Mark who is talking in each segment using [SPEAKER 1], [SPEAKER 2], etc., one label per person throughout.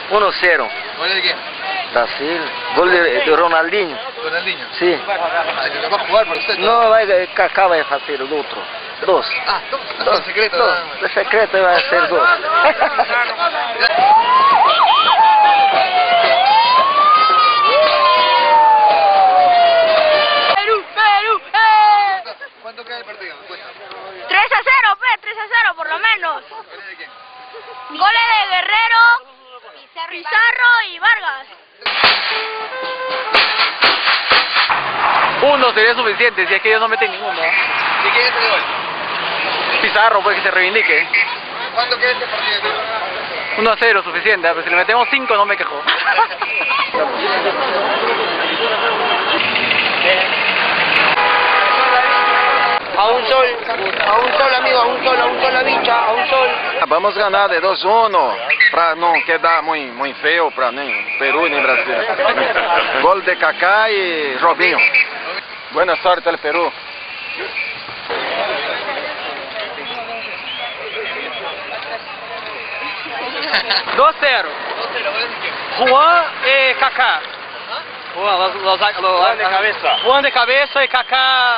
[SPEAKER 1] 1-0.
[SPEAKER 2] ¿Gol de quién?
[SPEAKER 1] Brasil. Gol de Ronaldinho.
[SPEAKER 2] ¿Ronaldinho?
[SPEAKER 1] Sí.
[SPEAKER 2] ¿Se va a jugar por usted?
[SPEAKER 1] No, Kaká vai fazer o outro. 2.
[SPEAKER 2] Ah, dos. En secreto.
[SPEAKER 1] Dos. De secreto vai ser 2.
[SPEAKER 2] ¿Cuánto queda el partido? Cuenta.
[SPEAKER 3] 3-0, 3-0 por lo menos.
[SPEAKER 2] ¿Gol de quién?
[SPEAKER 3] Goles de Guerrero, Pizarro y Vargas.
[SPEAKER 1] 1 sería suficiente si es que ellos no meten ninguno.
[SPEAKER 2] ¿Y quién es el gol?
[SPEAKER 1] Pizarro, pues que se reivindique.
[SPEAKER 2] ¿Cuánto queda este partido?
[SPEAKER 1] 1-0 suficiente, pero si le metemos 5 no me quejo.
[SPEAKER 4] A un sol amigo, a un sol a bicha, a un sol.
[SPEAKER 5] Vamos ganhar de 2-1, para não quedar muito feio para nem Peru nem Brasil. Gol de Kaká e Robinho. Buena sorte al Perú.
[SPEAKER 1] Juan y Kaká. Juan de cabeza. Juan de cabeza y Kaká.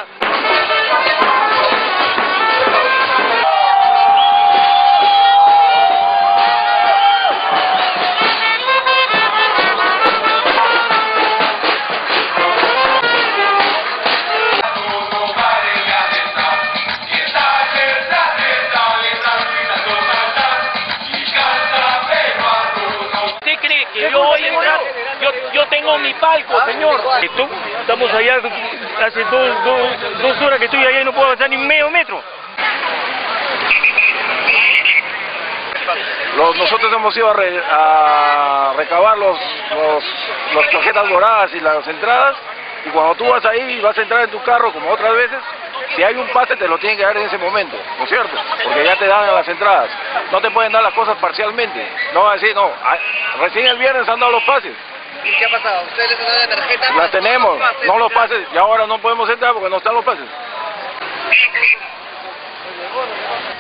[SPEAKER 6] Yo voy a entrar, yo tengo mi palco, señor. ¿Y tú? Estamos allá hace dos horas que estoy allá y no puedo avanzar ni medio metro.
[SPEAKER 5] Nosotros hemos ido a recabar las tarjetas doradas y las entradas, y cuando tú vas ahí vas a entrar en tu carro como otras veces, si hay un pase te lo tienen que dar en ese momento, ¿no es cierto? Porque ya te dan las entradas, no te pueden dar las cosas parcialmente, no van a decir, no, recién el viernes han dado los pases.
[SPEAKER 2] ¿Y qué ha pasado? ¿Ustedes les han dado la tarjeta?
[SPEAKER 5] Las tenemos, no los pases, y ahora no podemos entrar porque no están los pases.